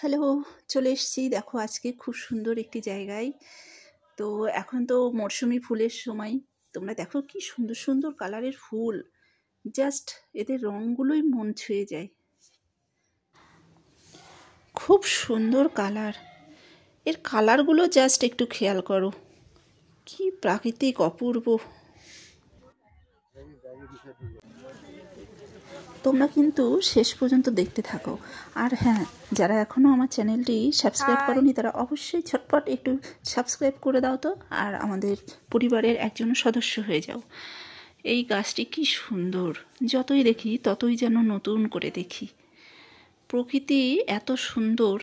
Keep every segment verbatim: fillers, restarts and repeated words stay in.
Hello, চলে এসেছি। দেখো আজকে খুব সুন্দর একটি জায়গায়। তো এখন তো মরশুমি ফুলের সময়। তোমরা দেখো কি সুন্দর সুন্দর কালারের ফুল, জাস্ট এদের রঙগুলোই মন ছুঁয়ে যায়। খুব সুন্দর কালার, এর কালারগুলো জাস্ট একটু খেয়াল করো, কি প্রাকৃতিক অপূর্ব। তোমরা কিন্তু শেষ পর্যন্ত দেখতে থাকো। আর হ্যাঁ, যারা এখনও আমার চ্যানেলটি সাবস্ক্রাইব করোনি তারা অবশ্যই ঝটপট একটু সাবস্ক্রাইব করে দাও তো, আর আমাদের পরিবারের একজন সদস্য হয়ে যাও। এই গাছটি কি সুন্দর, যতই দেখি ততই যেন নতুন করে দেখি। প্রকৃতি এত সুন্দর।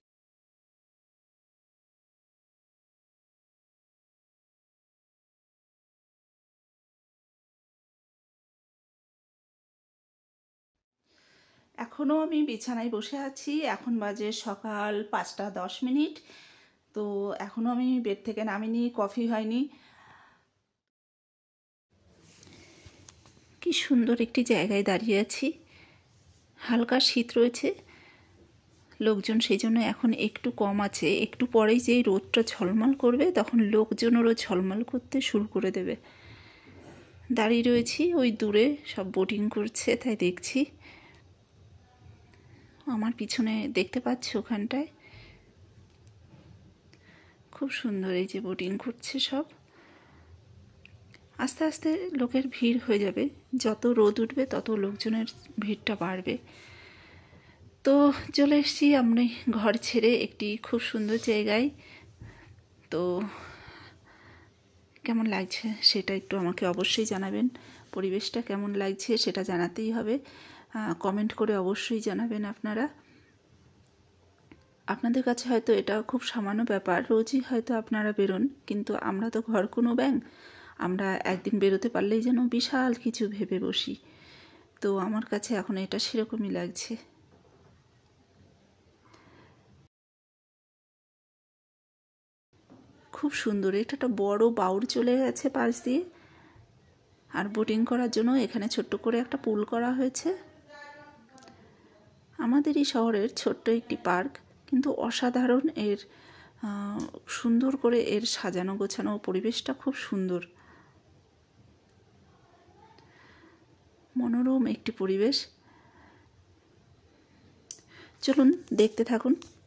এখনও আমি বিছানায় বসে আছি। এখন বাজে সকাল পাঁচটা দশ মিনিট। তো এখনও আমি বেড থেকে নামিনি, কফি হয়নি। কি সুন্দর একটি জায়গায় দাঁড়িয়ে আছি, হালকা শীত রয়েছে, লোকজন সেই জন্য এখন একটু কম আছে। একটু পরেই যেই রোদটা ঝলমল করবে তখন লোকজনেরও ঝলমল করতে শুরু করে দেবে। দাঁড়িয়ে রয়েছি, ওই দূরে সব বোটিং করছে তাই দেখছি। আমার পিছনে দেখতে পাচ্ছি ওখানটায় খুব সুন্দর এই যে বোটিং করছে সব। আস্তে আস্তে লোকের ভিড় হয়ে যাবে, যত রোদ উঠবে তত লোকজনের ভিড়টা বাড়বে। তো চলে এসেছি আমরা ঘর ছেড়ে একটি খুব সুন্দর জায়গায়। তো কেমন লাগছে সেটা একটু আমাকে অবশ্যই জানাবেন। পরিবেশটা কেমন লাগছে সেটা জানাতেই হবে, কমেন্ট করে অবশ্যই জানাবেন আপনারা। আপনাদের কাছে হয়তো এটা খুব সামান্য ব্যাপার, রোজই হয়তো আপনারা বেরোন, কিন্তু আমরা তো ঘর কোনো ব্যাং, আমরা একদিন বেরোতে পারলেই যেন বিশাল কিছু ভেবে বসি। তো আমার কাছে এখন এটা সেরকমই লাগছে। খুব সুন্দর, এটা একটা বড় বাউর চলে গেছে পাশ দিয়ে, আর বোটিং করার জন্য এখানে ছোট্ট করে একটা পুল করা হয়েছে। আমাদের এই শহরের ছোট্ট একটি পার্ক, কিন্তু অসাধারণ এর সুন্দর করে এর সাজানো গোছানো, পরিবেশটা খুব সুন্দর, মনোরম একটি পরিবেশ। চলুন দেখতে থাকুন।